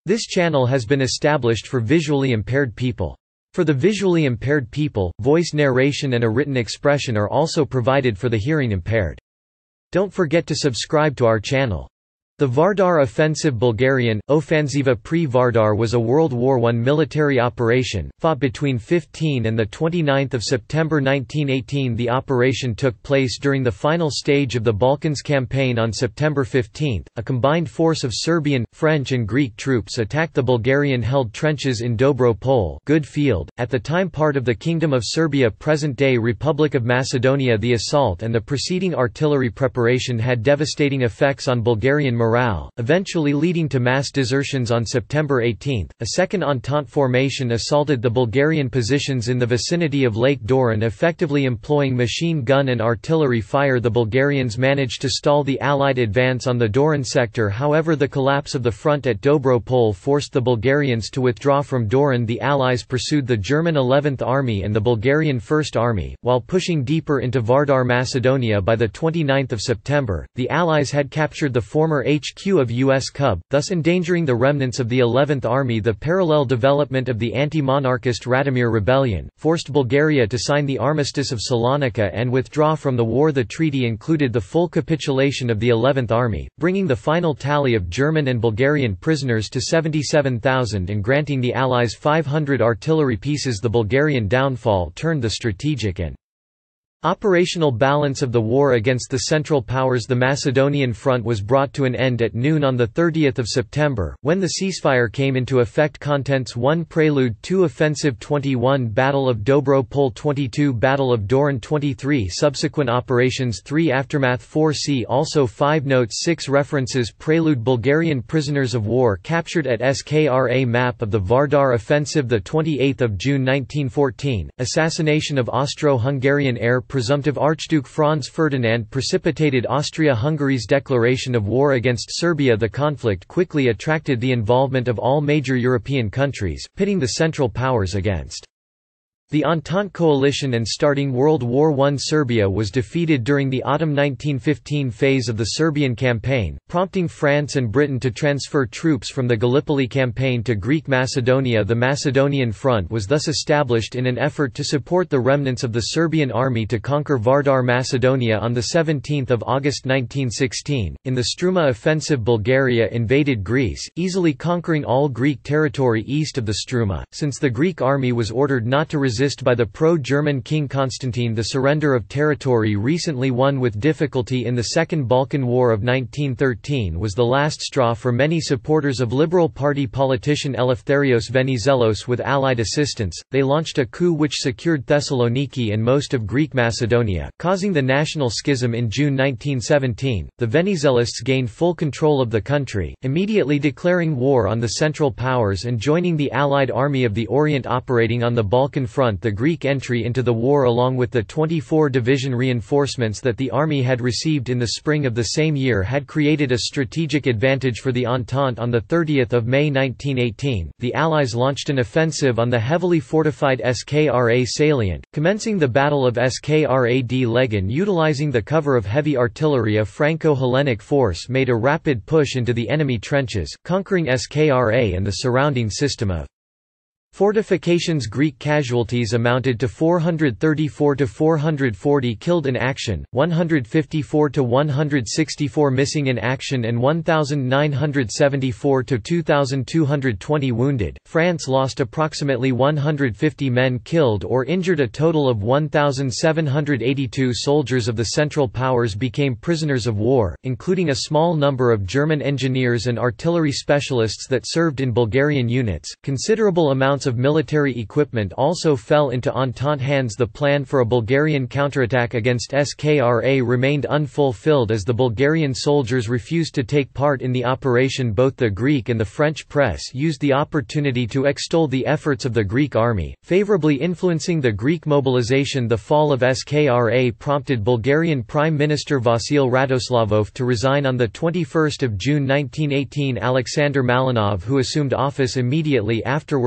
This channel has been established for visually impaired people. For the visually impaired people, voice narration and a written expression are also provided for the hearing impaired. Don't forget to subscribe to our channel. The Vardar Offensive Bulgarian, Ofanzива pre-Vardar was a World War I military operation, fought between 15 and 29 September 1918. The operation took place during the final stage of the Balkans Campaign on September 15. A combined force of Serbian, French and Greek troops attacked the Bulgarian-held trenches in Dobro Pole, Good Field, at the time part of the Kingdom of Serbia, present-day Republic of Macedonia. The assault and the preceding artillery preparation had devastating effects on Bulgarian morale, eventually leading to mass desertions. On September 18, a second Entente formation assaulted the Bulgarian positions in the vicinity of Lake Doiran Effectively, employing machine gun and artillery fire. The Bulgarians managed to stall the Allied advance on the Doiran sector. However, the collapse of the front at Dobro Pole forced the Bulgarians to withdraw from Doiran. The Allies pursued the German 11th Army and the Bulgarian 1st Army, while pushing deeper into Vardar Macedonia. By 29 September, the Allies had captured the former HQ of Uskub, thus endangering the remnants of the 11th Army. The parallel development of the anti-monarchist Radomir rebellion forced Bulgaria to sign the Armistice of Salonika and withdraw from the war. The treaty included the full capitulation of the 11th Army, bringing the final tally of German and Bulgarian prisoners to 77,000 and granting the Allies 500 artillery pieces. The Bulgarian downfall turned the strategic and operational balance of the war against the Central Powers. The Macedonian front was brought to an end at noon on 30 September, when the ceasefire came into effect. Contents: 1 Prelude, 2 Offensive, 21 Battle of Dobro Pole, 22 Battle of Doiran, 23 Subsequent operations, 3 Aftermath, 4 See also 5 Notes, 6 References. Prelude: Bulgarian prisoners of war captured at Skra. Map of the Vardar Offensive, 28 June 1914. Assassination of Austro-Hungarian heir presumptive Archduke Franz Ferdinand precipitated Austria-Hungary's declaration of war against Serbia. The conflict quickly attracted the involvement of all major European countries, pitting the Central Powers against the Entente coalition and starting World War I. Serbia was defeated during the autumn 1915 phase of the Serbian campaign, prompting France and Britain to transfer troops from the Gallipoli campaign to Greek Macedonia. The Macedonian Front was thus established in an effort to support the remnants of the Serbian army to conquer Vardar Macedonia. On 17 August 1916, in the Struma offensive, Bulgaria invaded Greece, easily conquering all Greek territory east of the Struma. Since the Greek army was ordered not to resist by the pro-German King Constantine, the surrender of territory recently won with difficulty in the Second Balkan War of 1913 was the last straw for many supporters of Liberal Party politician Eleftherios Venizelos. With Allied assistance, they launched a coup which secured Thessaloniki and most of Greek Macedonia, causing the national schism. In June 1917, the Venizelists gained full control of the country, immediately declaring war on the Central Powers and joining the Allied Army of the Orient operating on the Balkan front. The Greek entry into the war, along with the 24 division reinforcements that the army had received in the spring of the same year, had created a strategic advantage for the Entente. On 30 May 1918, the Allies launched an offensive on the heavily fortified Skra salient, commencing the Battle of Skra d Legan. Utilizing the cover of heavy artillery, a Franco-Hellenic force made a rapid push into the enemy trenches, conquering Skra and the surrounding system of fortifications. Greek casualties amounted to 434 to 440 killed in action, 154 to 164 missing in action and 1974 to 2220 wounded. France lost approximately 150 men killed or injured. A total of 1782 soldiers of the Central Powers became prisoners of war, including a small number of German engineers and artillery specialists that served in Bulgarian units. Considerable amounts of military equipment also fell into Entente hands. The plan for a Bulgarian counterattack against Skra remained unfulfilled as the Bulgarian soldiers refused to take part in the operation. Both the Greek and the French press used the opportunity to extol the efforts of the Greek army, favorably influencing the Greek mobilization. The fall of Skra prompted Bulgarian Prime Minister Vasil Radoslavov to resign on 21 June 1918. Alexander Malinov, who assumed office immediately afterwards, pursued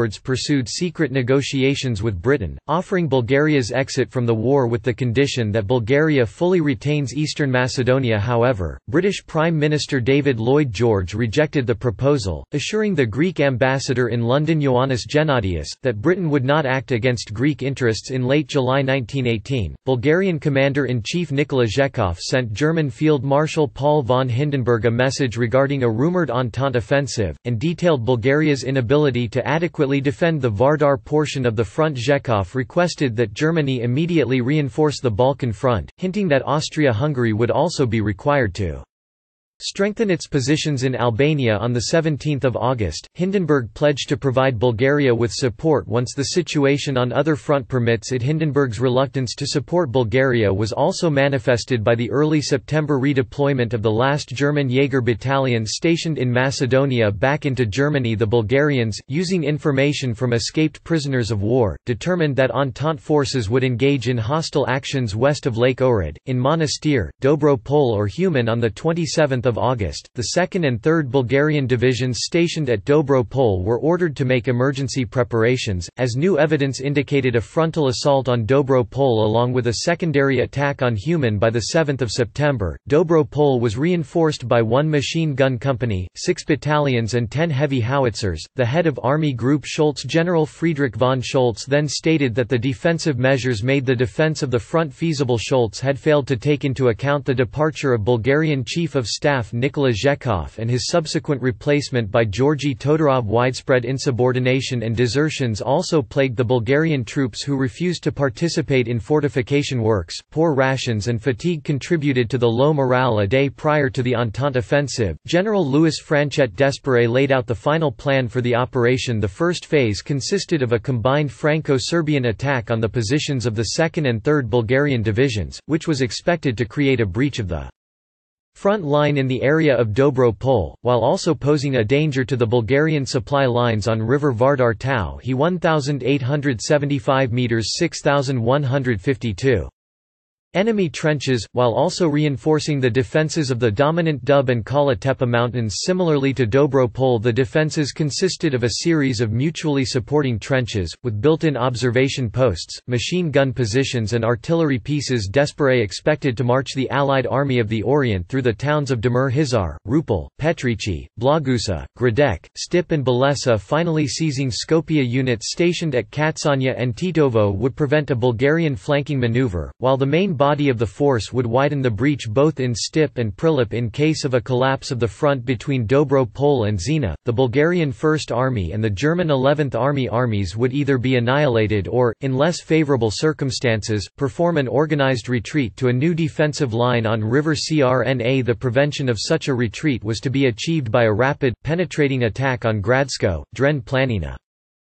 pursued secret negotiations with Britain, offering Bulgaria's exit from the war with the condition that Bulgaria fully retains Eastern Macedonia. However, British Prime Minister David Lloyd George rejected the proposal, assuring the Greek ambassador in London Ioannis Gennadius that Britain would not act against Greek interests. In late July 1918, Bulgarian Commander-in-Chief Nikola Zhekov sent German Field Marshal Paul von Hindenburg a message regarding a rumoured Entente offensive, and detailed Bulgaria's inability to adequately defend the Vardar portion of the front. Zhekov requested that Germany immediately reinforce the Balkan front, hinting that Austria-Hungary would also be required to strengthen its positions in Albania. On 17 August, Hindenburg pledged to provide Bulgaria with support once the situation on other front permits it. Hindenburg's reluctance to support Bulgaria was also manifested by the early September redeployment of the last German Jaeger battalion stationed in Macedonia back into Germany. The Bulgarians, using information from escaped prisoners of war, determined that Entente forces would engage in hostile actions west of Lake Ohrid, in Monastir, Dobro Pole or Human. On 27 August, the 2nd and 3rd Bulgarian divisions stationed at Dobro Pole were ordered to make emergency preparations, as new evidence indicated a frontal assault on Dobro Pole along with a secondary attack on Human. By 7 September, Dobro Pole was reinforced by 1 machine gun company, 6 battalions and 10 heavy howitzers. The head of Army Group Schultz, General Friedrich von Schultz, then stated that the defensive measures made the defense of the front feasible. Schultz had failed to take into account the departure of Bulgarian Chief of Staff Nikola Zhekov and his subsequent replacement by Georgy Todorov. Widespread insubordination and desertions also plagued the Bulgarian troops, who refused to participate in fortification works. Poor rations and fatigue contributed to the low morale. A day prior to the Entente offensive, General Louis Franchet Desperé laid out the final plan for the operation. The first phase consisted of a combined Franco-Serbian attack on the positions of the 2nd and 3rd Bulgarian divisions, which was expected to create a breach of the front line in the area of Dobro Pole, while also posing a danger to the Bulgarian supply lines on River Vardar Tau. He 1,875 metres 6,152 enemy trenches, while also reinforcing the defences of the dominant Dub and Kala Tepe mountains. Similarly to Dobro Pole, the defences consisted of a series of mutually supporting trenches, with built-in observation posts, machine gun positions and artillery pieces. Desperé expected to march the Allied Army of the Orient through the towns of Demir Hisar, Rupel, Petrici, Blagusa, Gradec, Stip and Balesa. Finally seizing Skopje. Units stationed at Katsanya and Titovo would prevent a Bulgarian flanking maneuver, while the main body of the force would widen the breach both in Stip and Prilip. In case of a collapse of the front between Dobro Pole and Zena, the Bulgarian First Army and the German 11th Army armies would either be annihilated or, in less favourable circumstances, perform an organised retreat to a new defensive line on River Crna. The prevention of such a retreat was to be achieved by a rapid, penetrating attack on Gradsko, Dren Planina.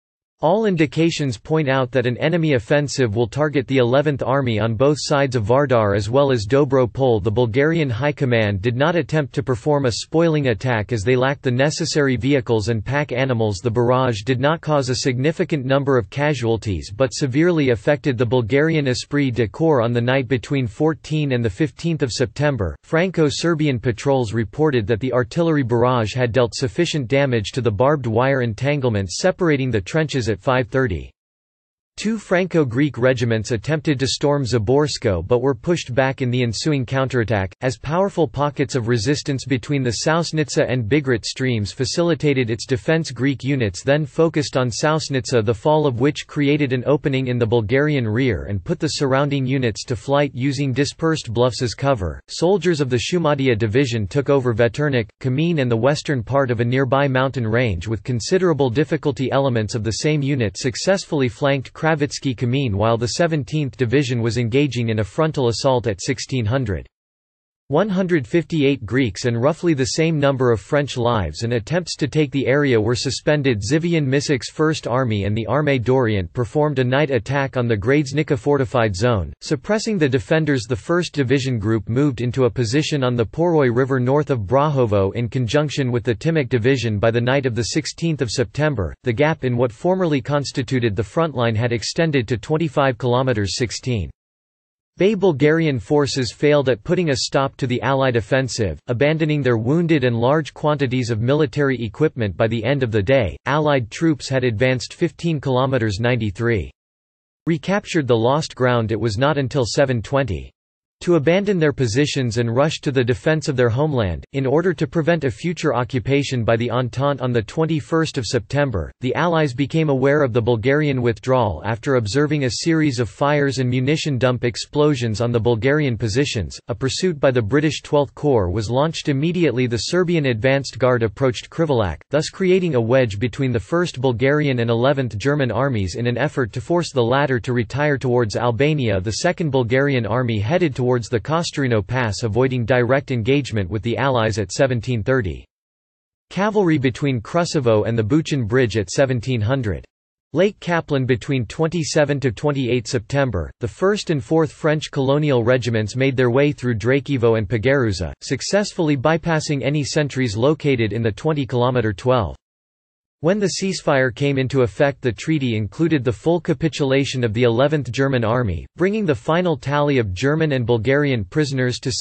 All indications point out that an enemy offensive will target the 11th Army on both sides of Vardar as well as Dobro Pole. The Bulgarian High Command did not attempt to perform a spoiling attack as they lacked the necessary vehicles and pack animals. The barrage did not cause a significant number of casualties but severely affected the Bulgarian esprit de corps. On the night between 14 and 15 September, Franco-Serbian patrols reported that the artillery barrage had dealt sufficient damage to the barbed wire entanglements separating the trenches at 5:30. Two Franco-Greek regiments attempted to storm Zaborsko but were pushed back in the ensuing counterattack, as powerful pockets of resistance between the Sausnitsa and Bigrat streams facilitated its defense. Greek units then focused on Sausnitsa, the fall of which created an opening in the Bulgarian rear and put the surrounding units to flight using dispersed bluffs as cover. Soldiers of the Shumadia division took over Veternik, Kamin and the western part of a nearby mountain range with considerable difficulty. Elements of the same unit successfully flanked Kravitsky Kamin while the 17th Division was engaging in a frontal assault at 1600. 158 Greeks and roughly the same number of French lives and attempts to take the area were suspended. Zivian Misic's First Army and the Armée d'Orient performed a night attack on the Gradesnica fortified zone, suppressing the defenders. The 1st Division Group moved into a position on the Poroi River north of Brahovo in conjunction with the Timok Division. By the night of 16 September, the gap in what formerly constituted the front line had extended to 25 km 16. Bay Bulgarian forces failed at putting a stop to the Allied offensive, abandoning their wounded and large quantities of military equipment. By the end of the day, Allied troops had advanced 15 km 93. Recaptured the lost ground. It was not until 7:20 to abandon their positions and rush to the defense of their homeland, in order to prevent a future occupation by the Entente. On 21 September, the Allies became aware of the Bulgarian withdrawal after observing a series of fires and munition dump explosions on the Bulgarian positions. A pursuit by the British 12th Corps was launched immediately. The Serbian advanced guard approached Krivolak, thus creating a wedge between the 1st Bulgarian and 11th German armies in an effort to force the latter to retire towards Albania. The 2nd Bulgarian army headed towards the Kosterino Pass, avoiding direct engagement with the Allies at 1730. Cavalry between Krusevo and the Buchan Bridge at 1700. Lake Kaplan between 27 to 28 September. The 1st and 4th French colonial regiments made their way through Drakevo and Pagaruza, successfully bypassing any sentries located in the 20-km 12. When the ceasefire came into effect, the treaty included the full capitulation of the 11th German Army, bringing the final tally of German and Bulgarian prisoners to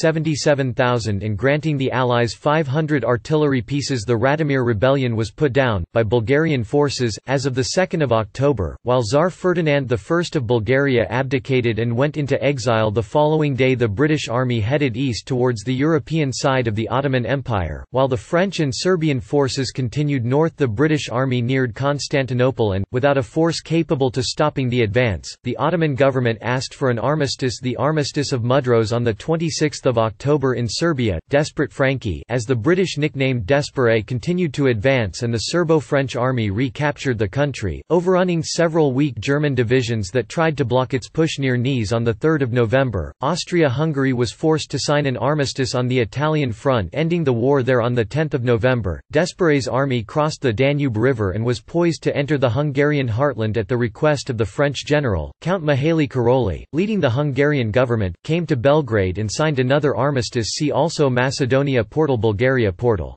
77,000 and granting the Allies 500 artillery pieces. The Radomir rebellion was put down by Bulgarian forces as of the 2nd of October, while Tsar Ferdinand I of Bulgaria abdicated and went into exile the following day. The British army headed east towards the European side of the Ottoman Empire, while the French and Serbian forces continued north. The British army neared Constantinople and, without a force capable to stopping the advance, the Ottoman government asked for an armistice. The Armistice of Mudros on 26 October in Serbia, Desperate Frankie, as the British nicknamed Despere, continued to advance, and the Serbo-French army recaptured the country, overrunning several weak German divisions that tried to block its push near Nice. On 3 November, Austria-Hungary was forced to sign an armistice on the Italian front, ending the war there. On 10 November, Despere's army crossed the Danube River and was poised to enter the Hungarian heartland at the request of the French general, Count Mihaly Karolyi, leading the Hungarian government, came to Belgrade and signed another armistice. See also Macedonia Portal, Bulgaria Portal,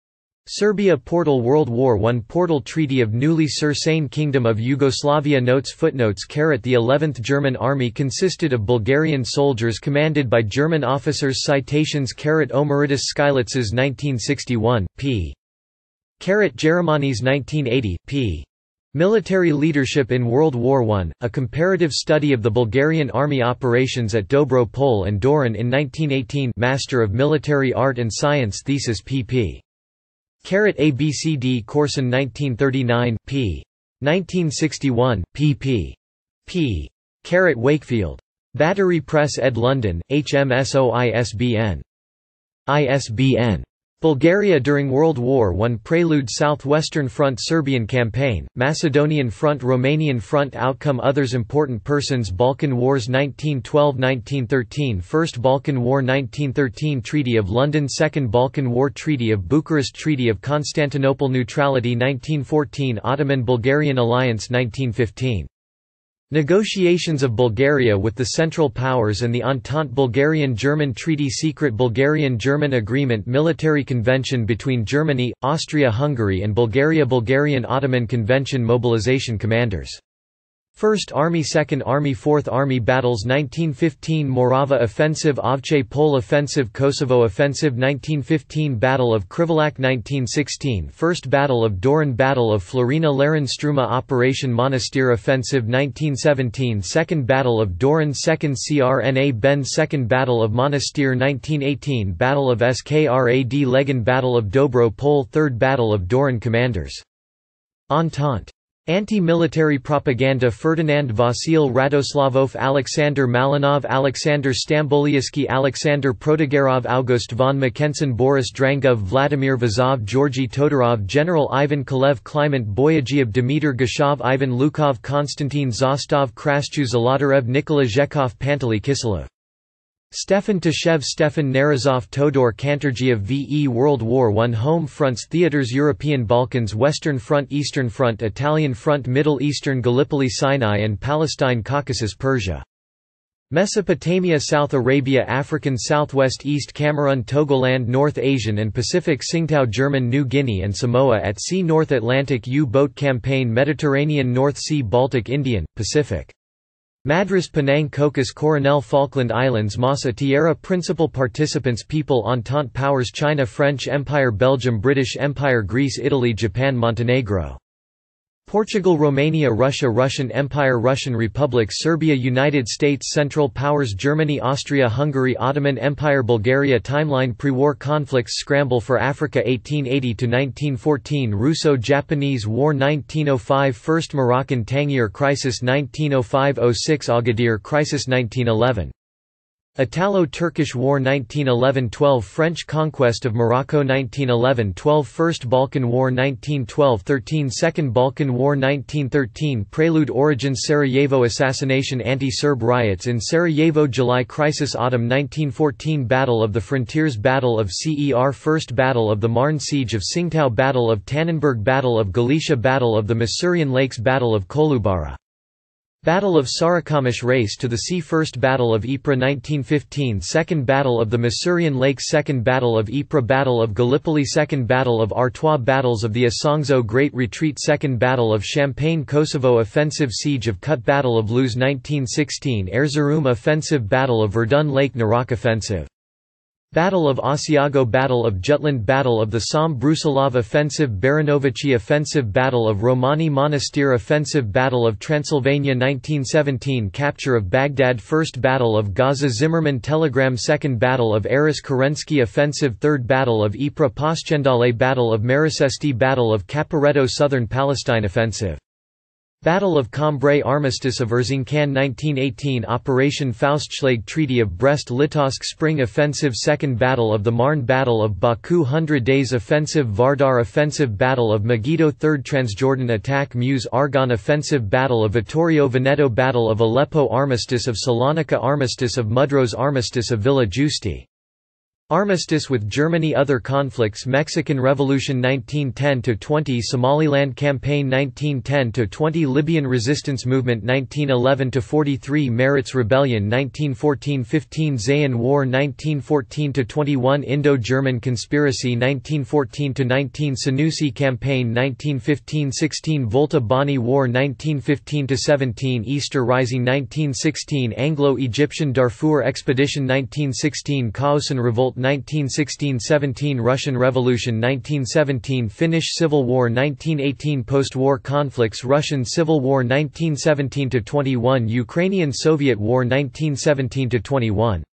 Serbia Portal, World War I Portal, Treaty of Newly Sursane, Kingdom of Yugoslavia. Notes Footnotes. The 11th German Army consisted of Bulgarian soldiers commanded by German officers. Citations. Omeritis Skylitz's 1961, p. Germanis 1980, p. Military Leadership in World War I, a comparative study of the Bulgarian army operations at Dobro Pole and Doiran in 1918. Master of Military Art and Science thesis, pp. ABCD Corson 1939, p. 1961, pp. p. Wakefield. Battery Press ed. London, HMSO. ISBN. Bulgaria during World War I. Prelude. Southwestern Front, Serbian Campaign, Macedonian Front, Romanian Front. Outcome. Others. Important persons. Balkan Wars 1912–1913, First Balkan War 1913, Treaty of London, Second Balkan War, Treaty of Bucharest, Treaty of Constantinople, Neutrality 1914, Ottoman-Bulgarian Alliance 1915. Negotiations of Bulgaria with the Central Powers and the Entente. Bulgarian-German Treaty, Secret Bulgarian-German Agreement, Military Convention between Germany, Austria-Hungary and Bulgaria, Bulgarian-Ottoman Convention. Mobilization commanders. 1st Army, 2nd Army, 4th Army. Battles 1915 Morava Offensive, Ovche Pole Offensive, Kosovo Offensive 1915 Battle of Krivolak 1916 First Battle of Doiran, Battle of Florina Laren Struma, Operation Monastir Offensive 1917 Second Battle of Doiran, 2nd CRNA Bend, Second Battle of Monastir 1918 Battle of Skrad Legan, Battle of Dobro Pole, Third Battle of Doiran. Commanders. Entente. Anti-military propaganda. Ferdinand Vasil Radoslavov, Alexander Malinov, Alexander Stambolieski, Alexander Protogerov, August von Mackensen, Boris Drangov, Vladimir Vazov, Georgy Todorov, General Ivan Kalev, Kliment Boyagiev, Dmitry Gashov, Ivan Lukov, Konstantin Zostov, Kraschu Zolotarev, Nikola Zhekov, Pantely Kiselov, Stefan Tashev, Stefan Narazov, Todor Kantorgiev. VE World War I. Home fronts. Theaters. European Balkans, Western Front, Eastern Front, Italian Front, Middle Eastern, Gallipoli, Sinai and Palestine, Caucasus, Persia, Mesopotamia, South Arabia, African Southwest, East Cameroon, Togoland, North Asian and Pacific, Tsingtao, German New Guinea and Samoa at sea, North Atlantic U-boat campaign, Mediterranean, North Sea, Baltic, Indian, Pacific. Madras Penang Cocos Coronel Falkland Islands Masa Tierra Principal participants People Entente Powers China French Empire Belgium British Empire Greece Italy Japan Montenegro Portugal Romania Russia Russian Empire Russian Republic Serbia United States Central Powers Germany Austria Hungary Ottoman Empire Bulgaria Timeline Pre-war conflicts Scramble for Africa 1880–1914 Russo-Japanese War 1905 First Moroccan Tangier Crisis 1905–06 Agadir Crisis 1911 Italo-Turkish War 1911–12 French conquest of Morocco 1911–12 First Balkan War 1912–13 Second Balkan War 1913 Prelude Origins Sarajevo Assassination Anti-Serb riots in Sarajevo July Crisis Autumn 1914 Battle of the Frontiers Battle of Cer First Battle of the Marne Siege of Tsingtao Battle of Tannenberg Battle of Galicia Battle of the Masurian Lakes Battle of Kolubara Battle of Sarikamish Race to the Sea First Battle of Ypres 1915 Second Battle of the Masurian Lakes Second Battle of Ypres Battle of Gallipoli Second Battle of Artois Battles of the Isonzo Great Retreat Second Battle of Champagne Kosovo Offensive Siege of Kut Battle of Luz 1916 Erzurum Offensive Battle of Verdun Lake Narak Offensive Battle of Asiago Battle of Jutland Battle of the Somme Brusilov Offensive Baranovici Offensive Battle of Romani Monastir Offensive Battle of Transylvania 1917 Capture of Baghdad First Battle of Gaza Zimmerman Telegram Second Battle of Aris Kerensky Offensive Third Battle of Ypres Passchendaele Battle of Maricesti Battle of Caporetto Southern Palestine Offensive Battle of Cambrai Armistice of Erzincan 1918 Operation Faustschlag Treaty of Brest-Litovsk Spring Offensive Second Battle of the Marne Battle of Baku 100 Days Offensive Vardar Offensive Battle of Megiddo Third Transjordan Attack Meuse Argonne Offensive Battle of Vittorio Veneto Battle of Aleppo Armistice of Salonika Armistice of Mudros Armistice of Villa Giusti Armistice with Germany Other conflicts Mexican Revolution 1910–20 Somaliland Campaign 1910–20 Libyan Resistance Movement 1911–43 Maritz Rebellion 1914–15 Zayan War 1914–21 Indo-German Conspiracy 1914–19 Senussi Campaign 1915–16 Volta Bani War 1915–17 Easter Rising 1916 Anglo-Egyptian Darfur Expedition 1916 Khaosan Revolt 1916–17 Russian Revolution 1917 Finnish Civil War 1918 Post-war conflicts Russian Civil War 1917–21 Ukrainian-Soviet War 1917–21